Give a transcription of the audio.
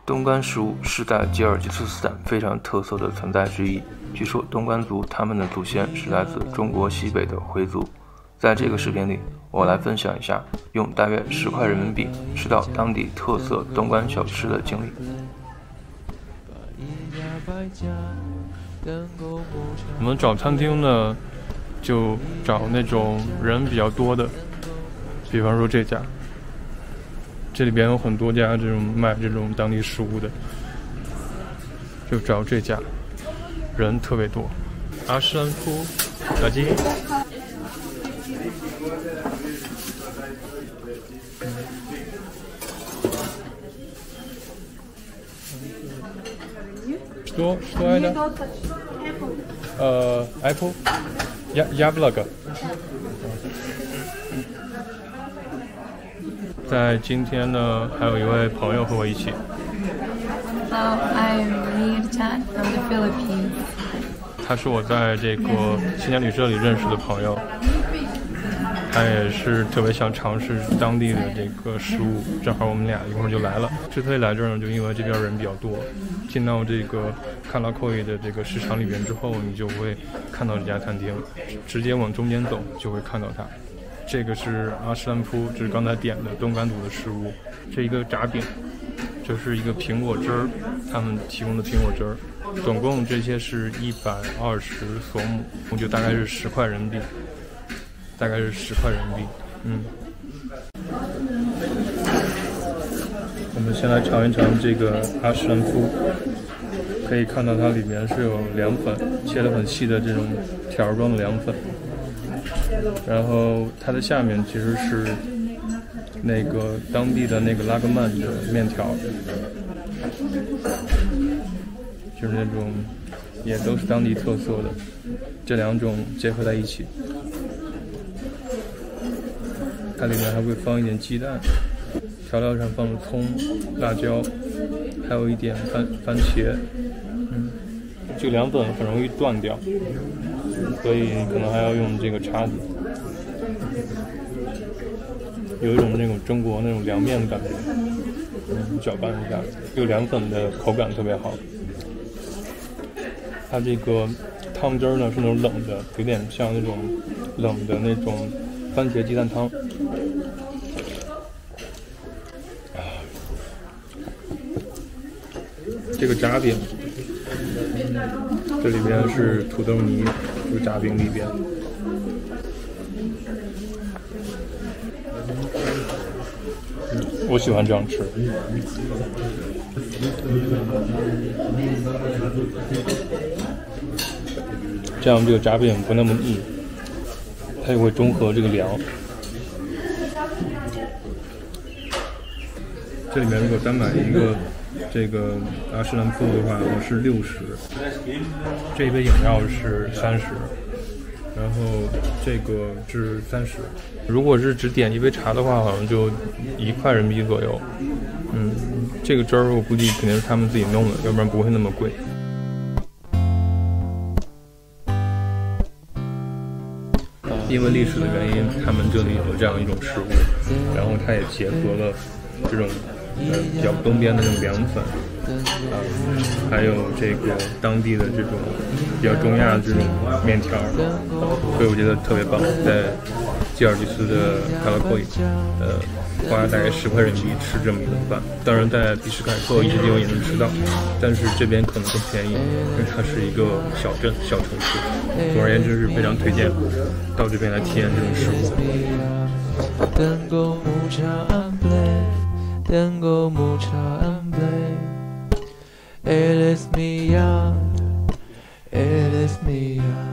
东干食物是在吉尔吉斯斯坦非常特色的存在之一。据说东干族他们的祖先是来自中国西北的回族。在这个视频里，我来分享一下用大约10块人民币吃到当地特色东干小吃的经历。 我们找餐厅呢，就找那种人比较多的，比方说这家。这里边有很多家这种卖这种当地食物的，就找这家，人特别多。阿什兰夫炸鸡，что это? Apple? Яблоко. 在今天呢，还有一位朋友和我一起。 I'm Mir Chan from the Philippines. 他是我在这个青年旅社里认识的朋友，他也是特别想尝试当地的这个食物，正好我们俩一会儿就来了。之所以来这儿呢，就因为这边人比较多。进到这个卡拉库伊的这个市场里边之后，你就会看到这家餐厅，直接往中间走就会看到它。这个是阿什兰夫，这是刚才点的东干族的食物。这一个炸饼，这是一个苹果汁儿，他们提供的苹果汁儿。总共这些是120索姆，就大概是10块人民币，大概是10块人民币。我们先来尝一尝这个阿什兰夫，可以看到它里面是有凉粉，切得很细的这种条状的凉粉。然后它的下面其实是那个当地的那个拉格曼的面条，就是那种也都是当地特色的，这两种结合在一起。它里面还会放一点鸡蛋，调料上放了葱、辣椒，还有一点番茄。这个凉粉很容易断掉，所以可能还要用这个叉子。有一种那种中国那种凉面的感觉，搅拌一下，这个凉粉的口感特别好。它这个汤汁呢是那种冷的，有点像那种冷的那种番茄鸡蛋汤。这个炸饼，这里边是土豆泥，这个炸饼里边。我喜欢这样吃。这样这个炸饼不那么硬，它也会中和这个凉。这里面如果单买一个这个阿什兰夫的话，是60，这一杯饮料是30，然后这个是30。如果是只点一杯茶的话，好像就1块人民币左右。这个汁儿我估计肯定是他们自己弄的，要不然不会那么贵。因为历史的原因，他们这里有这样一种食物，然后它也结合了这种比较东边的那种凉粉，还有这个当地的这种比较中亚的这种面条，所以我觉得特别棒。在吉尔吉斯的卡拉库伊，花大概10块人民币吃这么一顿饭。当然，在比什凯克一些地方也能吃到，但是这边可能更便宜，因为它是一个小镇、小城市。总而言之，是非常推荐到这边来体验这种食物。 Tengo mucha hambre, eres mía, eres mía.